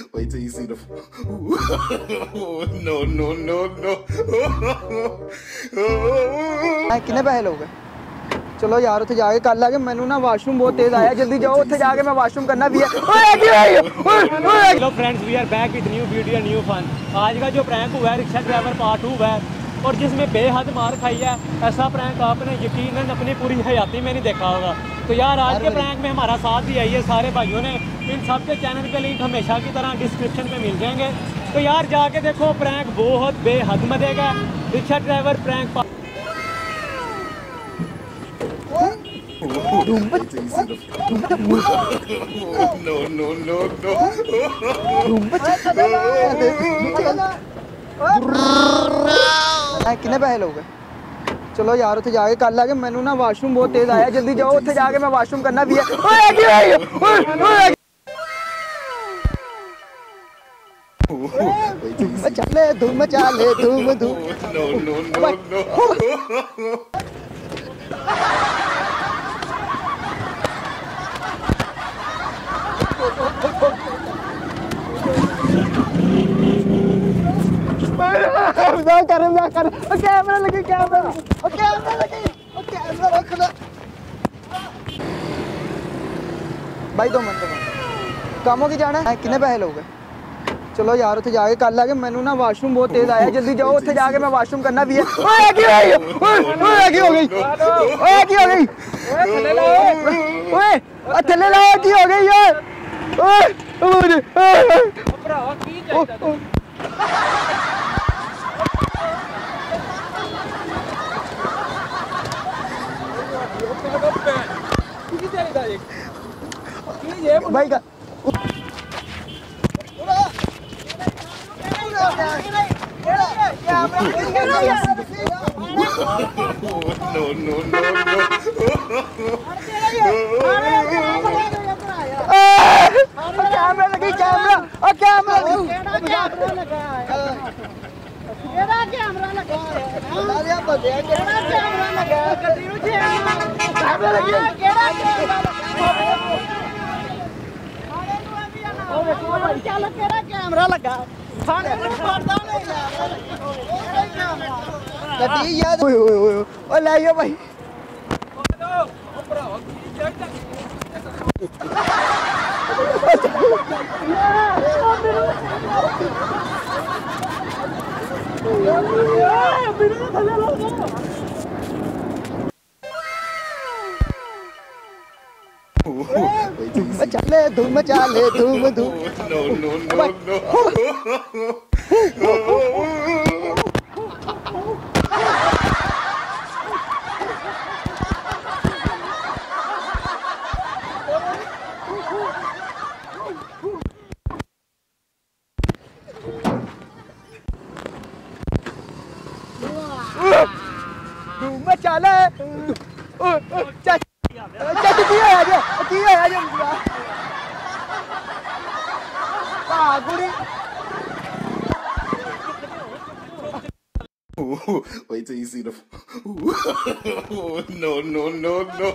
Wait till you see the. No, no, no, no. कितने पैसे लोगे? चलो यार उठे जाके कल आके मैनू ना वाशरूम बहुत तेज आया, जल्दी जाओ उठे जाके मैं वाशरूम करना भी है। Hello friends, we are back with new video new fun. आज का जो प्रैंक हुआ है रिक्शा ड्राइवर पार्ट 2 है और जिसमें बेहद मार खाई है, ऐसा प्रैंक आपने यकीनन अपनी पूरी हयाती में नहीं देखा होगा। तो यार आज के प्रैंक में हमारा साथ दिया है सारे भाइयों ने। इन सब के चैनल के लिंक हमेशा की तरह डिस्क्रिप्शन में मिल जाएंगे, तो यार जाके देखो, प्रैंक बहुत बेहद मजे का। Rickshaw driver prank No, no, no, no. कितने पैसे लोगे? चलो यार उठे जाके कल आके मैनू ना वाशरूम बहुत तेज आया, जल्दी जाओ उठे जाके मैं वाशरूम करना भी है। चले धूम चाले धूम धूम। No, no, no, no. Camera लगे भाई 2 मिनट कामों की जाना है। कितने पैसे लोगे? चलो यार उठे जाके कल आके मैनू ना वाशरूम बहुत तेज आया, जल्दी जाओ उठे जाके मैं वाशरूम करना भी है। थले लाओ की हो गई यार। भाई का No, no, no, no. Camera लगी कैमरा और कैमरा कैमरा लगा लाइयो भाई। चले धूम चाले धूम धूम। No, no, no, no. धूम चाले चाची की है आज Gudi. Wait till you see the. No, no, no, no.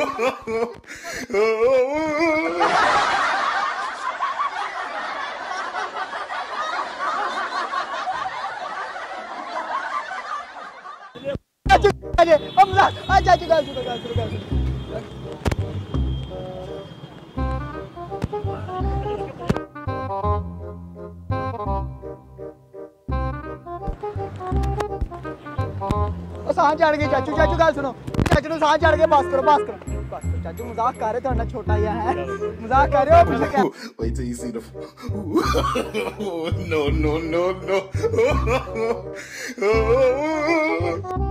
चाची गाल सुनो सांस चढ़ गई। चाचू गाल सुनो, चाचू ने सांस चढ़ गए। बस करो चाचू, मजाक कर रहे, थोड़ा छोटा ही है, मजाक कर रहे हो। Wait till you see the. No, no, no, no.